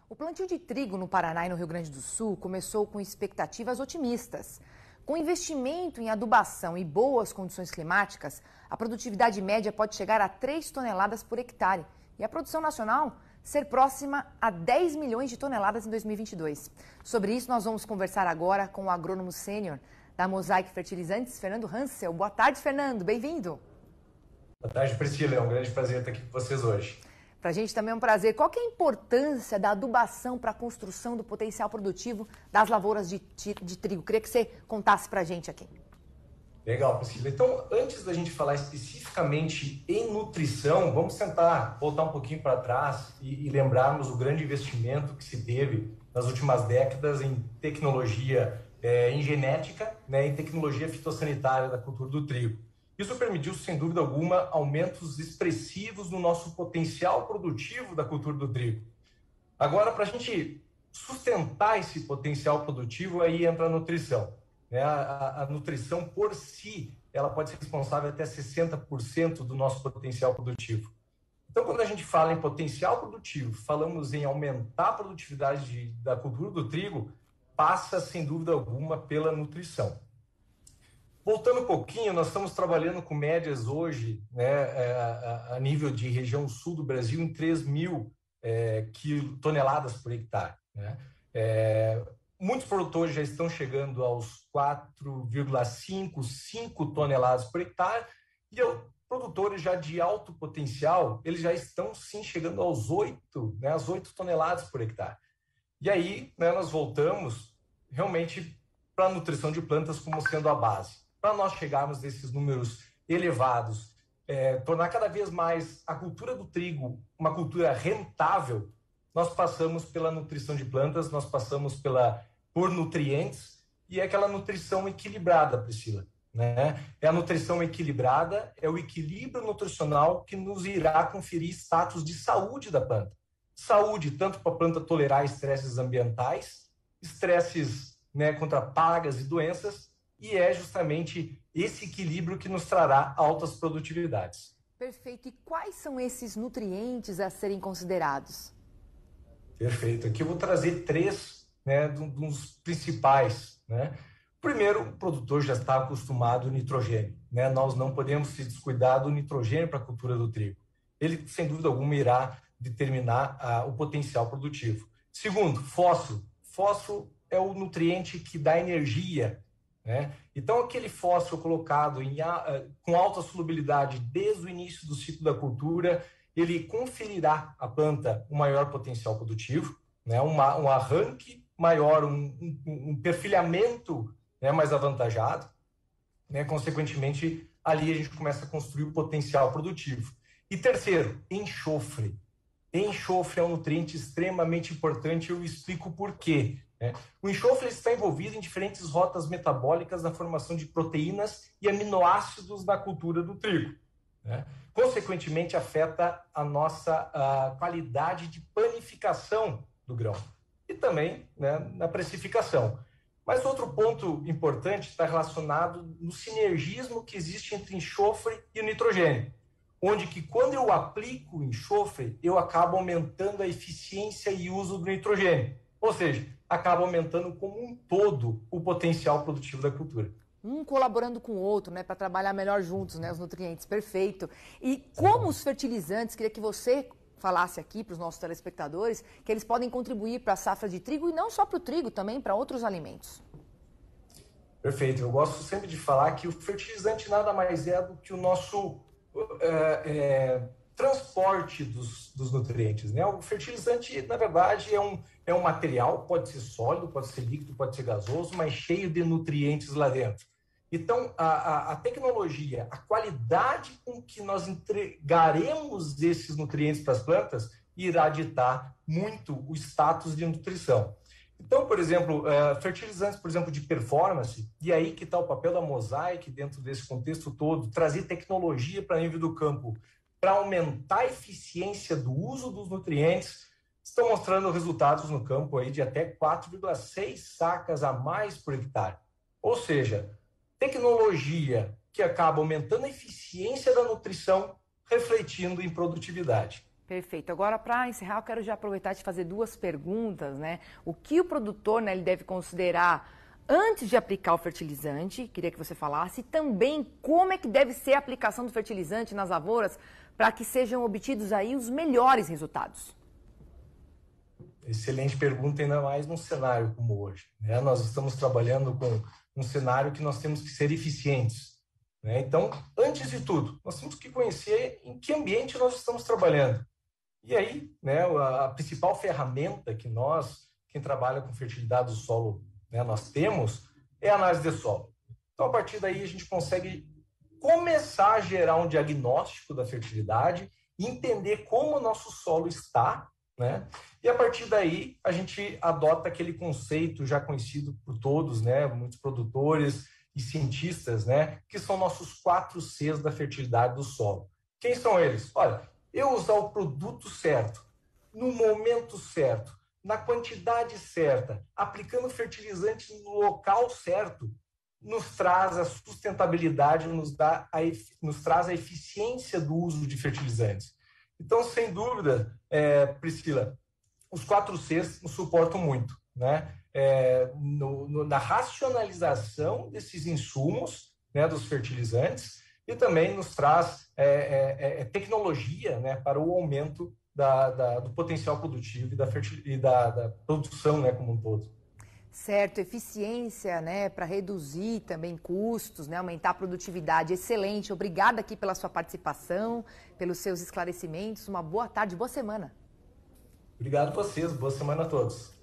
O plantio de trigo no Paraná e no Rio Grande do Sul começou com expectativas otimistas. Com investimento em adubação e boas condições climáticas, a produtividade média pode chegar a 3 toneladas por hectare e a produção nacional ser próxima a 10 milhões de toneladas em 2022. Sobre isso, nós vamos conversar agora com o agrônomo sênior da Mosaic Fertilizantes, Fernando Hansel. Boa tarde, Fernando. Bem-vindo. Boa tarde, Priscila. É um grande prazer estar aqui com vocês hoje. Para a gente também é um prazer. Qual que é a importância da adubação para a construção do potencial produtivo das lavouras de trigo? Queria que você contasse para a gente aqui. Legal, Priscila. Então, antes da gente falar especificamente em nutrição, vamos tentar voltar um pouquinho para trás e lembrarmos o grande investimento que se teve nas últimas décadas em tecnologia, em genética, em tecnologia fitossanitária da cultura do trigo. Isso permitiu, sem dúvida alguma, aumentos expressivos no nosso potencial produtivo da cultura do trigo. Agora, para a gente sustentar esse potencial produtivo, aí entra a nutrição. A nutrição por si, ela pode ser responsável até 60% do nosso potencial produtivo. Então, quando a gente fala em potencial produtivo, falamos em aumentar a produtividade da cultura do trigo, passa, sem dúvida alguma, pela nutrição. Voltando um pouquinho, nós estamos trabalhando com médias hoje, a nível de região sul do Brasil, em 3 mil toneladas por hectare. Muitos produtores já estão chegando aos 4,5, 5 toneladas por hectare, e produtores já de alto potencial, eles já estão sim chegando aos 8, às 8 toneladas por hectare. E aí, nós voltamos realmente para a nutrição de plantas como sendo a base. Para nós chegarmos nesses números elevados, tornar cada vez mais a cultura do trigo uma cultura rentável, nós passamos pela nutrição de plantas, nós passamos por nutrientes, e é aquela nutrição equilibrada, Priscila. É a nutrição equilibrada, é o equilíbrio nutricional que nos irá conferir status de saúde da planta. Saúde tanto para a planta tolerar estresses ambientais, estresses contra pragas e doenças, e é justamente esse equilíbrio que nos trará altas produtividades. Perfeito. E quais são esses nutrientes a serem considerados? Perfeito. Aqui eu vou trazer 3 dos principais. Primeiro, o produtor já está acostumado ao nitrogênio. Nós não podemos se descuidar do nitrogênio para a cultura do trigo. Ele, sem dúvida alguma, irá determinar o potencial produtivo. Segundo, fósforo. Fósforo é o nutriente que dá energia. Então, aquele fósforo colocado com alta solubilidade desde o início do ciclo da cultura, ele conferirá à planta um maior potencial produtivo, um arranque maior, um perfilhamento mais avantajado. Consequentemente, ali a gente começa a construir o potencial produtivo. E terceiro, enxofre. Enxofre é um nutriente extremamente importante, eu explico por quê. O enxofre está envolvido em diferentes rotas metabólicas na formação de proteínas e aminoácidos na cultura do trigo. Consequentemente, afeta a nossa qualidade de panificação do grão e também na precificação. Mas outro ponto importante está relacionado no sinergismo que existe entre enxofre e o nitrogênio, onde que quando eu aplico o enxofre, eu acabo aumentando a eficiência e uso do nitrogênio. Ou seja, acaba aumentando como um todo o potencial produtivo da cultura. Um colaborando com o outro, para trabalhar melhor juntos, os nutrientes. Perfeito. E como os fertilizantes, queria que você falasse aqui para os nossos telespectadores, que eles podem contribuir para a safra de trigo e não só para o trigo, também para outros alimentos. Perfeito. Eu gosto sempre de falar que o fertilizante nada mais é do que o nosso transporte dos nutrientes. O fertilizante, na verdade, é um material, pode ser sólido, pode ser líquido, pode ser gasoso, mas cheio de nutrientes lá dentro. Então, a tecnologia, a qualidade com que nós entregaremos esses nutrientes para as plantas irá ditar muito o status de nutrição. Então, por exemplo, fertilizantes, por exemplo, de performance, e aí que está o papel da Mosaic dentro desse contexto todo, trazer tecnologia para nível do campo, para aumentar a eficiência do uso dos nutrientes, estão mostrando resultados no campo aí de até 4,6 sacas a mais por hectare. Ou seja, tecnologia que acaba aumentando a eficiência da nutrição, refletindo em produtividade. Perfeito. Agora, para encerrar, eu quero já aproveitar e te fazer duas perguntas, né? O que o produtor, né, ele deve considerar antes de aplicar o fertilizante? Queria que você falasse. E também como é que deve ser a aplicação do fertilizante nas lavouras para que sejam obtidos aí os melhores resultados. Excelente pergunta, ainda mais num cenário como hoje, né? Nós estamos trabalhando com um cenário que nós temos que ser eficientes, né? Então, antes de tudo, nós temos que conhecer em que ambiente nós estamos trabalhando. E aí, né, a principal ferramenta que nós, quem trabalha com fertilidade do solo, né, nós temos, é a análise de solo. Então, a partir daí, a gente consegue começar a gerar um diagnóstico da fertilidade, entender como o nosso solo está, né? E a partir daí, a gente adota aquele conceito já conhecido por todos, né, muitos produtores e cientistas, né, que são nossos 4 Cs da fertilidade do solo. Quem são eles? Olha, eu usar o produto certo, no momento certo, na quantidade certa, aplicando fertilizante no local certo, nos traz a sustentabilidade, nos traz a eficiência do uso de fertilizantes. Então, sem dúvida, Priscila, os 4 Cs nos suportam muito, né? Na racionalização desses insumos, né, dos fertilizantes, e também nos traz tecnologia, né, para o aumento do potencial produtivo e da produção, né, como um todo. Certo, eficiência, né, para reduzir também custos, né, aumentar a produtividade. Excelente, obrigada aqui pela sua participação, pelos seus esclarecimentos. Uma boa tarde, boa semana. Obrigado a vocês, boa semana a todos.